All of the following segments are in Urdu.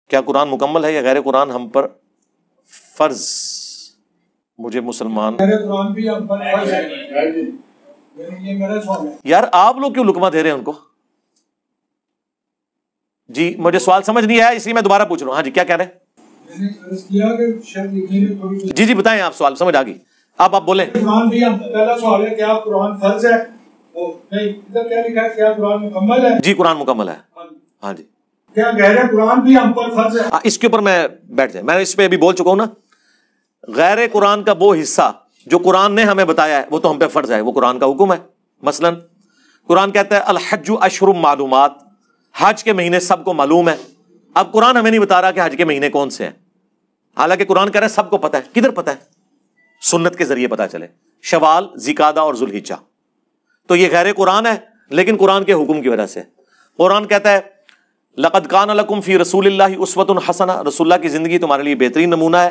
کیا قرآن مکمل ہے یا غیر قرآن ہم پر فرض؟ مجھے مسلمان قرآن بھی ہم پر فرض ہے، یہ میرا سوال ہے۔ یار آپ لوگ کیوں لقمہ دے رہے ہیں ان کو؟ جی مجھے سوال سمجھ نہیں آیا، اس لیے میں دوبارہ پوچھ رہا ہوں۔ ہاں جی کیا کہہ رہے ہیں؟ میں نے عرض کیا کہ شاید لکھنے میں تھوڑی جی بتائیں، آپ سوال سمجھ آ گئی، آپ بولیں۔ قرآن بھی ہم پہلا سوال ہے، کیا قرآن فرض ہے؟ نہیں، ادھر کیا لکھا ہے، کیا قرآن مکمل ہے؟ جی قرآن مکمل ہے، ہاں جی۔ کیا غیر قرآن بھی ہم پر فرض ہے؟ اس کے اوپر میں بیٹھ جائیں، میں اس پہ ابھی بول چکا ہوں نا۔ غیر قرآن کا وہ حصہ جو قرآن نے ہمیں بتایا ہے وہ تو ہم پہ فرض ہے، وہ قرآن کا حکم ہے۔ مثلا قرآن کہتا ہے الحج اشہر معلومات، حج کے مہینے سب کو معلوم ہے۔ اب قرآن ہمیں نہیں بتا رہا کہ حج کے مہینے کون سے ہیں، حالانکہ قرآن کہہ رہا ہے سب کو پتا ہے۔ کدھر پتا ہے؟ سنت کے ذریعے پتا چلے، شوال، ذیقعدہ اور ذوالحجہ۔ تو یہ غیر قرآن ہے لیکن قرآن کے حکم کی وجہ سے۔ قرآن کہتا ہے لقد کان لکم فی رسول اللہ اسوۃ حسنہ، رسول اللہ کی زندگی تمہارے لیے بہترین نمونہ ہے۔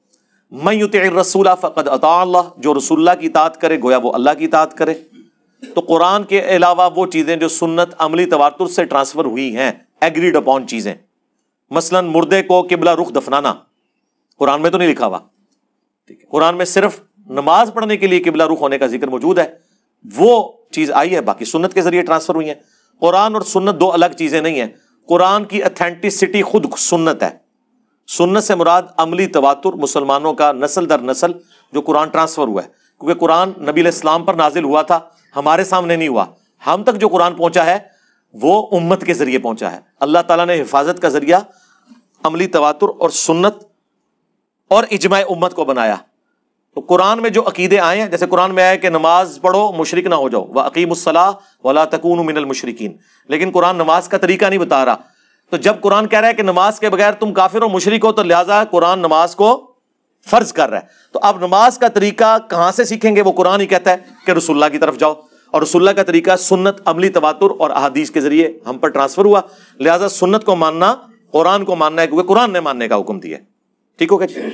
من یطع الرسول فقد اطاع اللہ، جو رسول اللہ کی اطاعت کرے گویا وہ اللہ کی اطاعت کرے۔ تو قرآن کے علاوہ وہ چیزیں جو سنت عملی تواتر سے ٹرانسفر ہوئی ہیں، ایگریڈ اپون چیزیں، مثلا مردے کو قبلہ رخ دفنانا، قرآن میں تو نہیں لکھا ہوا، ٹھیک ہے، قرآن میں صرف نماز پڑھنے کے لیے قبلہ رخ ہونے کا ذکر موجود ہے، وہ چیز آئی ہے، باقی سنت کے ذریعے ٹرانسفر ہوئی ہیں۔ قرآن اور سنت دو الگ چیزیں نہیں ہیں، قرآن کی اتھینٹسٹی خود سنت ہے۔ سنت سے مراد عملی تواتر، مسلمانوں کا نسل در نسل جو قرآن ٹرانسفر ہوا ہے، کیونکہ قرآن نبی علیہ السلام پر نازل ہوا تھا، ہمارے سامنے نہیں ہوا۔ ہم تک جو قرآن پہنچا ہے وہ امت کے ذریعے پہنچا ہے۔ اللہ تعالیٰ نے حفاظت کا ذریعہ عملی تواتر اور سنت اور اجماع امت کو بنایا۔ تو قرآن میں جو عقیدے آئے ہیں، جیسے قرآن میں آیا کہ نماز پڑھو مشرک نہ ہو جاؤ، وَأَقِیمُوا الصَّلَاةَ وَلَا تَكُونُوا مِنَ الْمُشْرِکِینَ، لیکن قرآن نماز کا طریقہ نہیں بتا رہا۔ تو جب قرآن کہہ رہا ہے کہ نماز کے بغیر تم کافر و مشرک ہو، تو لہٰذا قرآن نماز کو فرض کر رہا ہے۔ تو اب نماز کا طریقہ کہاں سے سیکھیں گے؟ وہ قرآن ہی کہتا ہے کہ رسول اللہ کی طرف جاؤ، اور رسول اللہ کا طریقہ سنت، عملی تواتر اور احادیث کے ذریعے ہم پر ٹرانسفر ہوا، لہٰذا سنت کو ماننا، قرآن کو ماننا ہے، کیونکہ قرآن نے ماننے کا حکم دیا ہے۔ ٹھیک ہو گیا؟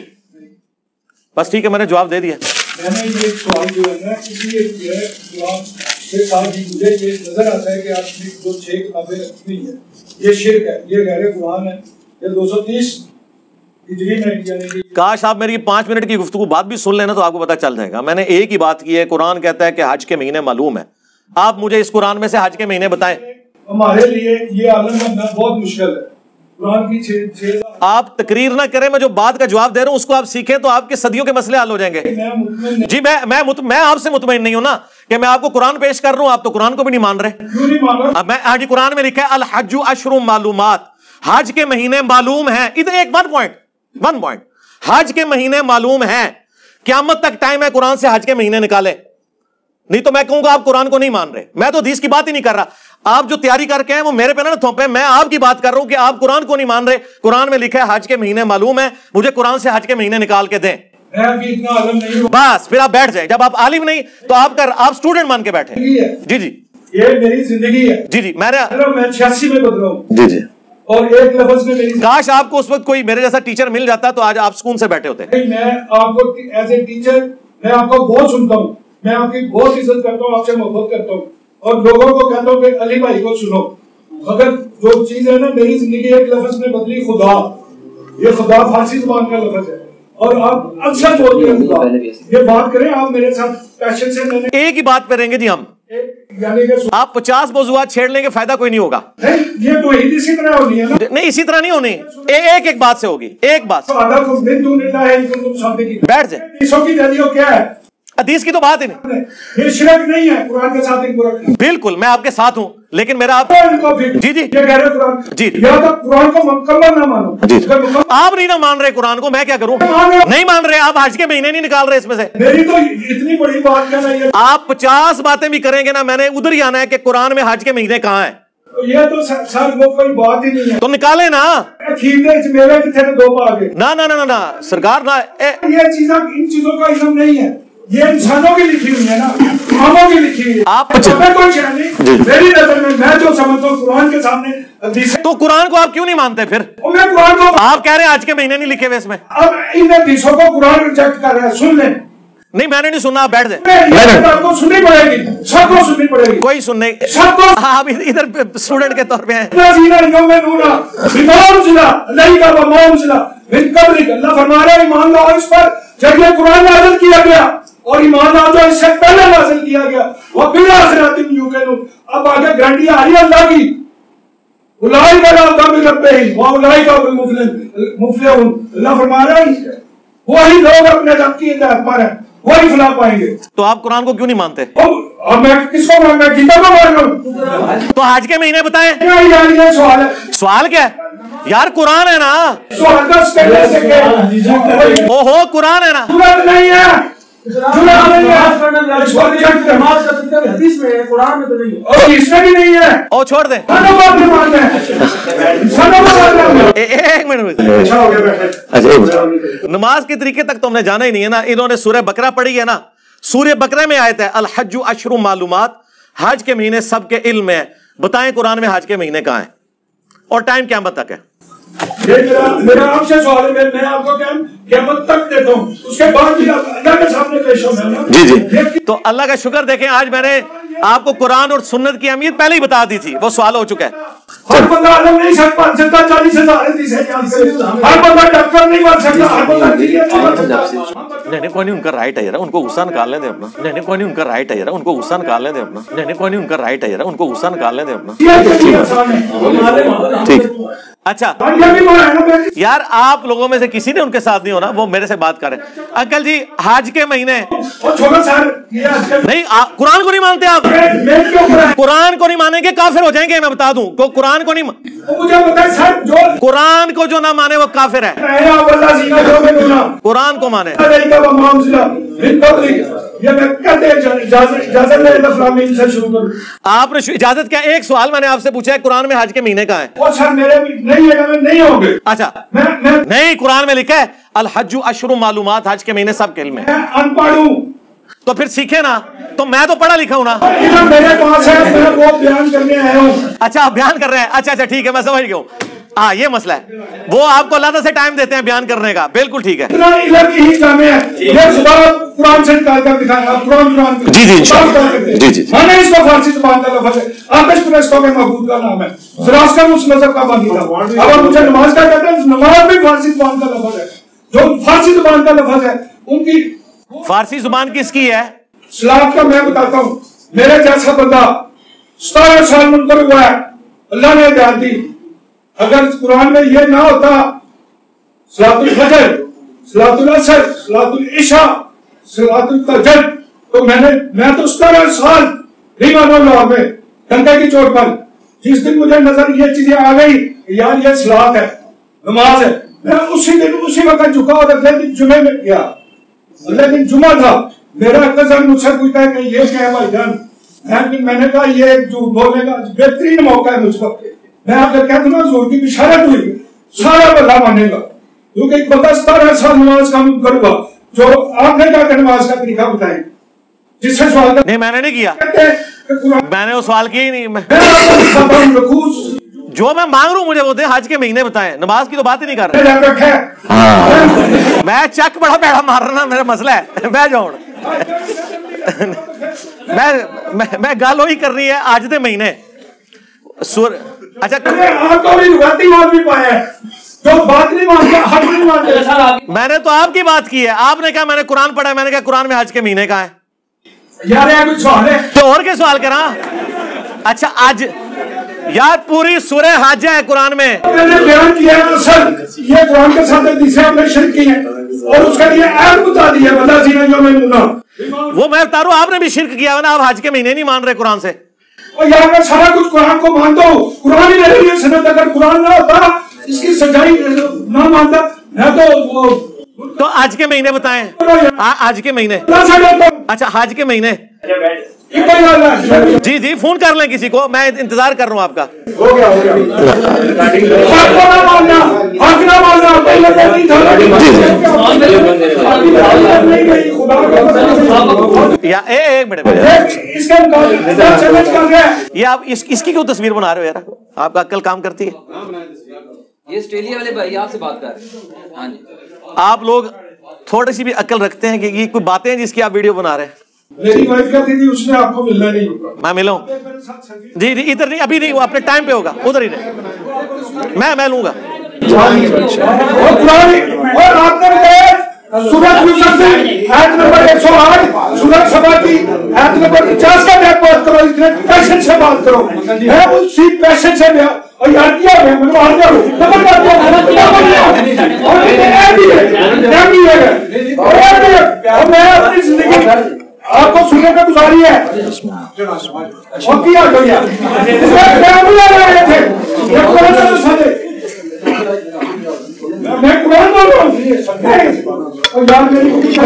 بس ٹھیک ہے، میں نے جواب دے دیا۔ میں نے یہ سوال جو ہے نا اس لیے کیا ہے، جواب کے ساتھ ہی مجھے یہ نظر آتا ہے کہ آپ نے جو 6 کتابیں رکھی ہوئی ہیں یہ شرک ہے، یہ غیر قرآن ہے، یہ 230 ہجری میں، یعنی کہ کاش آپ میری 5 منٹ کی گفتگو بات بھی سن لینا تو آپ کو پتہ چل جائے گا۔ میں نے ایک ہی بات کی ہے، قرآن کہتا ہے کہ حج کے مہینے معلوم ہے، آپ مجھے اس قرآن میں سے حج کے مہینے بتائیں۔ ہمارے لیے یہ عالم بننا بہت مشکل ہے۔ قرآن کی 6 آپ تقریر نہ کریں، میں جو بات کا جواب دے رہا ہوں اس کو آپ سیکھیں تو آپ کے صدیوں کے مسئلے حل ہو جائیں گے۔ جی میں آپ سے مطمئن نہیں ہوں نا کہ میں آپ کو قرآن پیش کر رہا ہوں، آپ تو قرآن کو بھی نہیں مان رہے۔ کیوں نہیں مان رہا؟ اب میں حج قرآن میں لکھا ہے الحج اشہر معلومات، حج کے مہینے معلوم ہیں۔ ادھر ایک ون پوائنٹ، حج کے مہینے معلوم ہیں، قیامت تک ٹائم ہے قرآن سے حج کے مہینے نکالے، نہیں تو میں کہوں گا آپ قرآن کو نہیں مان رہے۔ میں تو حدیث کی بات ہی نہیں کر رہا، آپ جو تیاری کر کے ہیں وہ میرے پہ نہ تھوپیں، میں آپ کی بات کر رہا ہوں کہ آپ قرآن کو نہیں مان رہے۔ قرآن میں لکھا ہے حج کے مہینے معلوم ہے، مجھے قرآن سے حج کے مہینے نکال کے دیں۔ میں ابھی اتنا عالم نہیں ہوں۔ بس پھر آپ بیٹھ جائیں، جب آپ عالم نہیں تو آپ اسٹوڈنٹ مان کے بیٹھے۔ جی یہ میری زندگی ہے۔ جی میں 86 میں بدلا ہوں، جی اور ایک لفظ میں میری، کاش آپ کو اس وقت کوئی میرے جیسا ٹیچر مل جاتا تو آج آپ سکون سے بیٹھے ہوتے۔ میں آپ کو ایز اے ٹیچر میں آپ کو بہت سنتا ہوں، میں آپ کی بہت عزت کرتا ہوں، آپ سے محبت کرتا ہوں، اور لوگوں کو کہتا ہوں کہ علی بھائی کو سنو، مگر جو چیز ہے نا میری زندگی ایک لفظ میں بدلی، خدا۔ یہ خدا فارسی زبان کا لفظ ہے اور آپ اکثر بولتے ہیں خدا۔ یہ بات کریں آپ میرے ساتھ پیشن سے، میں نے ایک ہی بات پہ رہیں گے جی ہم، یعنی کہ آپ 50 موضوعات چھیڑ لیں گے، فائدہ کوئی نہیں ہوگا۔ یہ توحید اسی طرح ہونی ہے نا؟ نہیں اسی طرح نہیں ہونی، ایک بات سے ہوگی، ایک بات سے۔ بیٹھ جائیں، حدیثوں کی دلیل کیا ہے؟ حدیث کی تو بات ہی نہیں، یہ شرک نہیں ہے قرآن کے ساتھ ایک برکت۔ بالکل میں آپ کے ساتھ ہوں، لیکن میرا آپ جی یہ کہہ رہے قرآن جی یا تو قرآن کو مکمل نہ مانو، آپ نہیں نہ مان رہے قرآن کو، میں کیا کروں؟ نہیں مان رہے آپ، حج کے مہینے نہیں نکال رہے اس میں سے۔ میری تو اتنی بڑی بات کہنا ہے، آپ 50 باتیں بھی کریں گے نا، میں نے ادھر ہی آنا ہے کہ قرآن میں حج کے مہینے کہاں ہیں۔ یہ تو سر وہ کوئی بات ہی نہیں ہے، تو نکالے نا۔ میرے کتنے دو پا آگے نہ سرکار نہ، یہ چیزیں، ان چیزوں کا علم نہیں ہے، یہ انسانوں کی لکھی ہوئی ہے نا، قوموں کی لکھی ہوئی ہے۔ آپ کوئی شے نہیں میری نظر میں جو سمجھتا ہوں قرآن کے سامنے حدیث، تو قرآن کو آپ کیوں نہیں مانتے پھر؟ میں قرآن کو، آپ کہہ رہے ہیں آج کے مہینے نہیں لکھے ہوئے اس میں، اب ان حدیثوں کو قرآن ریجیکٹ کر رہا ہے، سن لیں۔ نہیں میں نے نہیں سنا, آپ بیٹھ جائیں. آپ کو سننی پڑے گی, سب کو سننی پڑے گی. کوئی سننے, سب کو آپ ادھر اسٹوڈنٹ کے طور پہ ہیں. اللہ فرما رہا ہے ایمان لاؤ اس پر جب یہ قرآن نازل کیا گیا, اور ایمان لاؤ جو اس سے پہلے نازل کیا گیا, وہ بالآخرۃ ہم یوقنون. اب آگے گارنٹی آ رہی ہے اللہ کی, اولئک علی ھدی من ربہم واولئک هم المفلحون. اللہ فرما رہا ہے وہی لوگ اپنے رب کی ہدایت پر ہیں, وہی فلاح پائیں گے. تو آپ قرآن کو کیوں نہیں مانتے؟ اور میں کس کو ماننا, گیتا کو مان لوں؟ تو حج کے مہینے بتائیں. یہ سوال ہے. سوال کیا ہے یار؟ قرآن ہے نا. سوال کا اسٹیٹس ہے کہ اوہو قرآن ہے نا. ضرورت نہیں ہے, ضرورت نہیں ہے, حدیث میں ہے, قرآن میں تو نہیں ہے, اور اس میں بھی نہیں ہے. او چھوڑ دیں, سنو بات نہیں مانتے ہیں, سنو بات نہیں مانتے. ایک منٹ. اچھا ہو گیا. نماز کے طریقے تک تو ہم نے جانا ہی نہیں ہے نا. انہوں نے سورہ بقرہ پڑھی ہے نا, سورہ بقرہ میں آیت ہے الحج اشہر معلومات, حج کے مہینے سب کے علم ہے. بتائیں قرآن میں حج کے مہینے کہاں ہیں, اور ٹائم قیامت تک ہے. میرا آپ سے سوال ہے, میں آپ کو قیامت تک دیتا ہوں, اس کے بعد بھی اللہ کے سامنے پیش ہونا. جی جی, تو اللہ کا شکر دیکھیں آج میں نے آپ کو قرآن اور سنت کی اہمیت پہلے ہی بتا دی تھی, وہ سوال ہو چکا ہے. ہر بندہ عالم نہیں سکتا 40,000 حدیث ہے, ہر بندہ ڈاکٹر نہیں بن سکتا, ہر بندہ انجینئر نہیں بن سکتا. نہیں کوئی نہیں, ان کا رائٹ ہے یار, ان کو غصہ نکال لیں دیں اپنا. نہیں کوئی نہیں, ان کا رائٹ ہے یار, ان کو غصہ نکال لیں دیں اپنا. نہیں کوئی نہیں, ان کا رائٹ ہے یار, ان کو غصہ نکال لیں دیں اپنا. ٹھیک, اچھا یار آپ لوگوں میں سے کسی نے ان کے ساتھ نہیں ہونا, وہ میرے سے بات کریں. انکل جی حج کے مہینے نہیں, قرآن کو نہیں مانتے آپ؟ قرآن کو نہیں مانیں گے کافر ہو جائیں گے, میں بتا دوں. کو قرآن کو نہیں, قرآن کو جو نہ مانے وہ کافر ہے. قرآن کو مانے. آپ نے اجازت کیا؟ ایک سوال میں نے آپ سے پوچھا ہے قرآن میں حج کے مہینے کا ہے. اچھا نہیں, قرآن میں لکھا ہے الحج اشہر معلومات, حج کے مہینے سب کے علم ہے. ان پڑھ ہوں تو پھر سیکھے نا, تو میں تو پڑھا لکھا ہوں نا. میرے پاس ہے, میں وہ بیان کرنے آیا ہوں. اچھا آپ بیان کر رہے ہیں, اچھا ٹھیک ہے, میں سمجھ گیا ہوں. ہاں یہ مسئلہ ہے, وہ آپ کو اللہ سے ٹائم دیتے ہیں بیان کرنے کا, بالکل ٹھیک ہے. اتنا علم یہی کام ہے, یہ زبان قرآن سے نکال کر دکھایا, قرآن جی جی انشاءاللہ. جی میں نے اس کو فارسی زبان کا لفظ ہے, آتش پرستوں کے محبوب کا نام ہے, زراسکر اس مذہب کا بانی تھا. اگر مجھے نماز کا کہتے ہیں, نماز بھی فارسی زبان کا لفظ ہے. جو فارسی زبان کا لفظ ہے ان کی فارسی زبان کس کی ہے؟ سلاد کا میں بتاتا ہوں. میرے جیسا بندہ 17 سال منکر ہوا ہے, اللہ نے ہدایت دی. اگر قرآن میں یہ نہ ہوتا صلاۃ الفجر, صلاۃ العصر, صلاۃ العشاء, صلاۃ التہجد, تو میں تو 17 سال نہیں مانو لاہور میں ڈنڈے کی چوٹ پر. جس دن مجھے نظر یہ چیزیں آ گئی یار یہ صلاۃ ہے, نماز ہے, میں اسی دن اسی وقت جھکا, اور اگلے دن جمعے میں گیا. اگلے دن جمعہ تھا, میرا کزن مجھ سے پوچھتا ہے کہ یہ کیا ہے بھائی جان, میں نے کہا یہ جھوٹ بولنے کا بہترین موقع ہے مجھ پر. میں آپ کو کہتا ہوں حضور کی بشارت ہوئی, سارا بندہ مانے گا, کیونکہ ایک بندہ 17 سال نماز کا منکر ہوا. جو آپ نے کہا کہ نماز کا طریقہ بتائیں, جس سے سوال نہیں میں نے نہیں کیا, میں نے وہ سوال کیا ہی نہیں. جو میں مانگ رہا ہوں مجھے وہ دے, حج کے مہینے بتائیں, نماز کی تو بات ہی نہیں کر رہا. میں چک بڑا پیڑا مار رہا, میرا مسئلہ ہے, بہ جاؤ. میں گل وہی کر رہی ہے آج دے مہینے. اچھا میں نے تو آپ کی بات کی ہے, آپ نے کہا میں نے قرآن پڑھا ہے, میں نے کہا قرآن میں حج کے مہینے کا ہے. تو اور کیا سوال کرا؟ اچھا آج یار پوری سورہ حج ہے قرآن میں. میں نے بیان کیا یہ قرآن کے ساتھ تیسرے اپنے شرک کی ہے, اور اس کا یہ آیت بتا دی ہے بتا سینا جو میں نونا. وہ میں بتا رہا ہوں آپ نے بھی شرک کیا ہے نا, آپ حج کے مہینے نہیں مان رہے قرآن سے. اور یار میں سارا کچھ قرآن کو مانتا ہوں, قرآن ہی میرے لیے سنت. اگر قرآن نہ ہوتا, اس کی سچائی نہ مانتا, میں تو آج کے مہینے بتائیں, آج کے مہینے. اچھا حج کے مہینے. جی جی فون کر لیں کسی کو, میں انتظار کر رہا ہوں آپ کا. ایک منٹ, یہ آپ اس کی کیوں تصویر بنا رہے ہو یار؟ آپ کا عقل کام کرتی ہے؟ یہ آسٹریلیا والے بھائی آپ سے بات کر رہے ہیں. ہاں جی, آپ لوگ تھوڑی سی بھی عقل رکھتے ہیں کہ یہ کوئی باتیں ہیں جس کی آپ ویڈیو بنا رہے ہیں؟ میری وائف کہتی تھی اس نے آپ کو ملنا نہیں ہوگا. میں ملوں؟ جی جی ادھر نہیں، ابھی نہیں، وہ اپنے ٹائم پہ ہوگا، ادھر ہی نہیں، میں لوں گا. اور آپ نے سورت یوسف آیت نمبر 108 سورت سبا کی آیت نمبر 50 کا بات کرو، اتنے پیشن سے بات کرو. میں اسی پیشن سے اور یاد کیا ہے میں باہر جاؤں نمبر کر دیا اور میں اپنی زندگی آپ کو سننے پہ گزاری ہے اور کیا گیا اس میں فیملی رہے تھے میں قرآن بول رہا ہوں اور یاد میری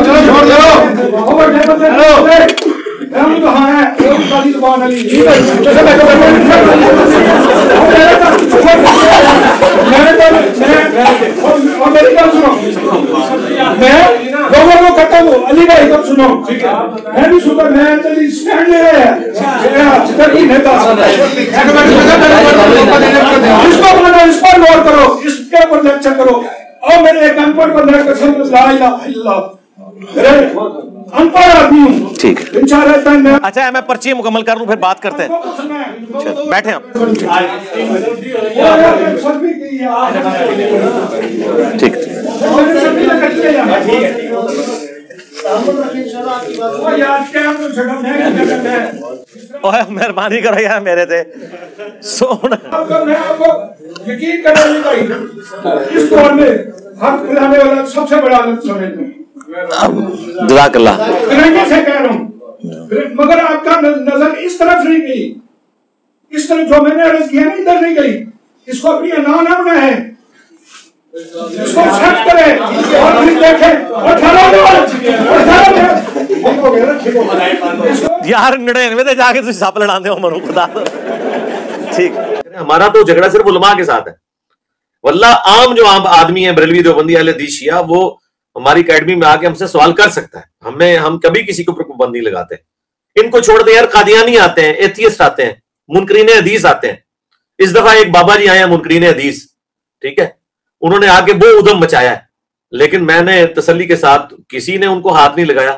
کہاں ہے زبان علی میری بات سنو، میں لوگوں کو کہتا ہوں علی بھائی کو سنو، میں بھی سنتا، میں اسٹینڈ لے رہے ہیں اس کو اپنا اس پر غور کرو، اس کے اوپر لیکچر کرو. اور میرے ایک ان پڑھ بندہ قسم لا الہ الا اللہ ان پڑھ آدمی ہوں. ٹھیک ہے، اچھا میں پرچی مکمل کر لوں پھر بات کرتے ہیں. بیٹھے ہم ٹھیک. مہربانی کرو یار میرے تھے سونا. یقین کریں بھائی اس دور میں حق پھیلانے والا سب سے بڑا عالم سمجھتے ہیں. جزاک اللہ. سے کہہ رہا ہوں مگر آپ کا نظر اس طرف نہیں گئی، اس طرف جو میں نے عرض کیا نا ادھر نہیں گئی. اس کو اپنی انا ہے، اس کو سچ کرے اور پھر دیکھیں یار 99 تے جا کے تسی سپ لڑا دے ہو منو خدا. ٹھیک، ہمارا تو جھگڑا صرف علماء کے ساتھ ہے. واللہ عام جو عام آدمی ہے بریلوی دیوبندی اہل حدیث شیعہ، وہ ہماری اکیڈمی میں آ کے ہم سے سوال کر سکتا ہے. ہم کبھی کسی کے اوپر پابندی لگاتے ہیں. ان کو چھوڑ دیں یار، قادیانی آتے ہیں، ایتھیسٹ آتے ہیں، منکرین حدیث آتے ہیں. اس دفعہ ایک بابا جی آئے ہیں منکرین حدیث، ٹھیک ہے، انہوں نے آ کے وہ ادھم مچایا ہے، لیکن میں نے تسلی کے ساتھ کسی نے ان کو ہاتھ نہیں لگایا.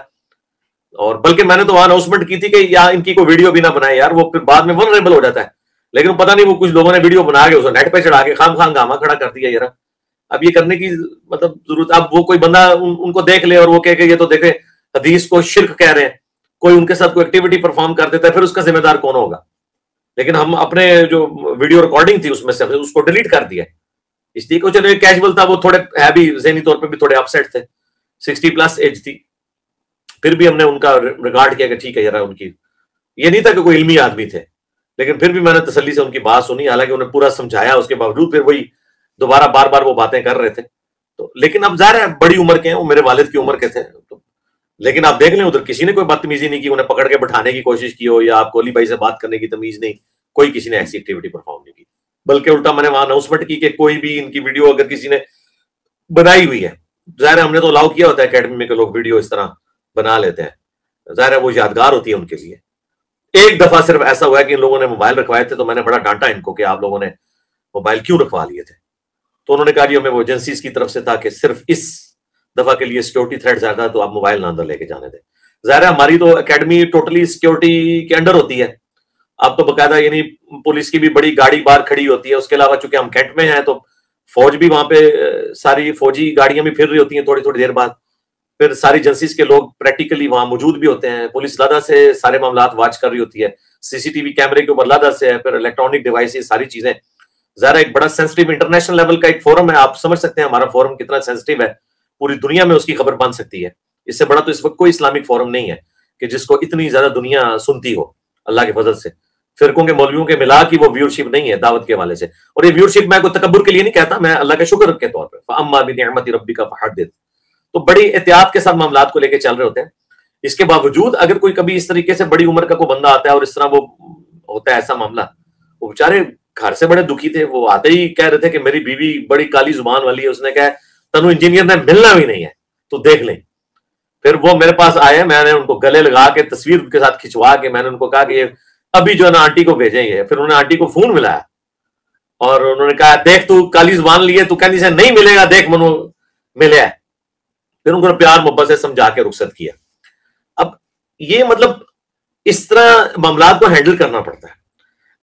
اور بلکہ میں نے تو وہاں اناؤنسمنٹ کی تھی کہ یا ان کی کوئی ویڈیو بھی نہ بنائے یار، وہ پھر بعد میں ولنریبل ہو جاتا ہے. لیکن پتہ نہیں وہ کچھ لوگوں نے ویڈیو بنا کے اسے نیٹ پہ چڑھا کے خام خام گاما کھڑا کر دیا. یار اب یہ کرنے کی مطلب ضرورت، اب وہ کوئی بندہ ان کو دیکھ لے اور وہ کہے کہ یہ تو دیکھیں حدیث کو شرک کہہ رہے ہیں، کوئی ان کے ساتھ کوئی ایکٹیویٹی پرفارم کر دیتا ہے، پھر اس کا ذمہ دار کون ہوگا؟ لیکن ہم اپنے جو ویڈیو ریکارڈنگ تھی اس میں سے اس کو ڈیلیٹ کر دیا، اس لیے کہ چلو کیجول تھا، وہ تھوڑے ہے بھی ذہنی طور پہ بھی تھوڑے اپسیٹ تھے، 60+ ایج تھی. پھر بھی ہم نے ان کا ریگارڈ کیا کہ ٹھیک ہے یار. ان کی یہ نہیں تھا کہ کوئی علمی آدمی تھے، لیکن پھر بھی میں نے تسلی سے ان کی بات سنی، حالانکہ انہیں پورا سمجھایا، اس کے باوجود پھر وہی دوبارہ بار بار وہ باتیں کر رہے تھے. تو لیکن اب ظاہر ہے بڑی عمر کے ہیں، وہ میرے والد کی عمر کے تھے. لیکن آپ دیکھ لیں ادھر کسی نے کوئی بدتمیزی نہیں کی، انہیں پکڑ کے بٹھانے کی کوشش کی ہو یا آپ کو علی بھائی سے بات کرنے کی تمیز نہیں، کوئی کسی نے ایسی ایکٹیویٹی پرفارم نہیں کی. بلکہ الٹا میں نے وہاں اناؤنسمنٹ کی کہ کوئی بھی ان کی ویڈیو اگر کسی نے بنائی ہوئی ہے، ظاہر ہے ہم نے تو الاؤ کیا ہوتا ہے اکیڈمی میں کہ لوگ ویڈیو اس طرح بنا لیتے ہیں، ظاہر ہے وہ یادگار ہوتی ہے ان کے لیے. ایک دفعہ صرف ایسا ہوا ہے کہ ان لوگوں نے موبائل رکھوائے تھے، تو میں نے بڑا ڈانٹا ان کو کہ آپ لوگوں نے موبائل کیوں رکھوا لیے تھے. تو انہوں نے کہا جی ہمیں وہ ایجنسیز کی طرف سے تھا کہ صرف اس دفعہ کے لیے سیکورٹی تھریٹ زیادہ ہے تو آپ موبائل نہ اندر لے کے جانے دیں. ظاہر ہے ہماری تو اکیڈمی ٹوٹلی سیکورٹی کے انڈر ہوتی ہے. اب تو باقاعدہ یعنی پولیس کی بھی بڑی گاڑی باہر کھڑی ہوتی ہے. اس کے علاوہ چونکہ ہم کینٹ میں ہیں تو فوج بھی وہاں پہ ساری فوجی گاڑیاں بھی پھر رہی ہوتی ہیں تھوڑی تھوڑی دیر بعد. پھر ساری ایجنسیز کے لوگ پریکٹیکلی وہاں موجود بھی ہوتے ہیں. پولیس لادہ سے سارے معاملات واچ کر رہی ہوتی ہے. CCTV کیمرے کے اوپر لادہ سے ہے. پھر الیکٹرانک ڈیوائسز ساری چیزیں. ظاہر ایک بڑا سینسٹیو انٹرنیشنل لیول کا ایک فورم ہے. آپ سمجھ سکتے ہیں ہمارا فورم کتنا سینسٹیو ہے. پوری دنیا میں اس کی خبر بن سکتی ہے. اس سے بڑا تو اس وقت کوئی اسلامک فورم نہیں ہے کہ جس کو اتنی زیادہ دنیا سنتی ہو اللہ کے فضل سے. فرقوں کے مولویوں کے ملا کی وہ ویورشپ نہیں ہے دعوت کے حوالے سے. اور یہ ویورشپ میں کوئی تکبر کے لیے نہیں کہتا، میں اللہ کا شکر کے طور پہ فَأَمَّا بِنِعْمَتِ رَبِّكَ فَحَدِّثْ. تو بڑی احتیاط کے ساتھ معاملات کو لے کے چل رہے ہوتے ہیں. اس کے باوجود اگر کوئی کبھی اس طریقے سے بڑی عمر کا کوئی بندہ آتا ہے اور اس طرح وہ ہوتا ہے ایسا معاملہ، وہ بیچارے گھر سے بڑے دکھی تھے. وہ آتے ہی کہہ رہے تھے کہ میری بیوی بڑی کالی زبان والی ہے، اس نے کہا تنو انجینئر نے ملنا بھی نہیں ہے تو دیکھ لیں. پھر وہ میرے پاس آئے، میں نے ان کو گلے لگا کے تصویر کے ساتھ کھنچوا کے میں نے ان کو کہا کہ یہ ابھی جو ہے نا آنٹی کو بھیجیں گے. پھر انہوں نے آنٹی کو فون ملایا اور انہوں نے کہا دیکھ تو کالی زبان لیے تو کہنی سے نہیں ملے گا، دیکھ منو ملے ہے. پھر ان کو پیار محبت سے سمجھا کے رخصت کیا. اب یہ مطلب اس طرح معاملات کو ہینڈل کرنا پڑتا ہے.